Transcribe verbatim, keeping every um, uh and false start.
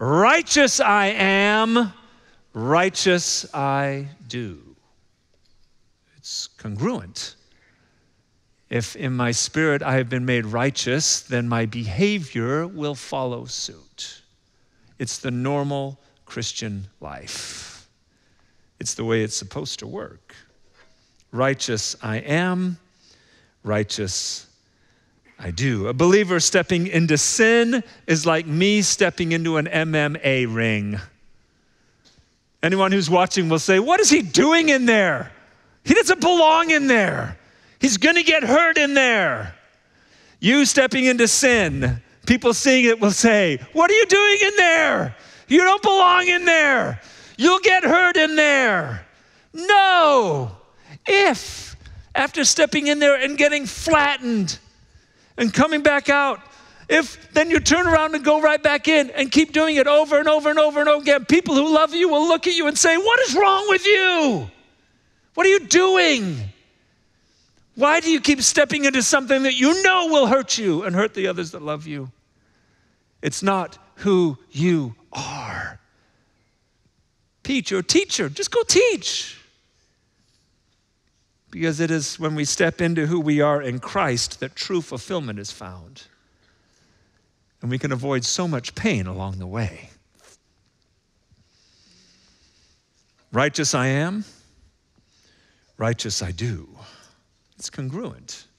Righteous I am, righteous I do. It's congruent. If in my spirit I have been made righteous, then my behavior will follow suit. It's the normal Christian life. It's the way it's supposed to work. Righteous I am, righteous I do. A believer stepping into sin is like me stepping into an M M A ring. Anyone who's watching will say, what is he doing in there? He doesn't belong in there. He's going to get hurt in there. You stepping into sin, people seeing it will say, what are you doing in there? You don't belong in there. You'll get hurt in there. No. If, after stepping in there and getting flattened and coming back out, if then you turn around and go right back in and keep doing it over and over and over and over again, people who love you will look at you and say, what is wrong with you? What are you doing? Why do you keep stepping into something that you know will hurt you and hurt the others that love you? It's not who you are. Teach or teacher, just go teach. Because it is when we step into who we are in Christ that true fulfillment is found. And we can avoid so much pain along the way. Righteous I am, righteous I do. It's congruent.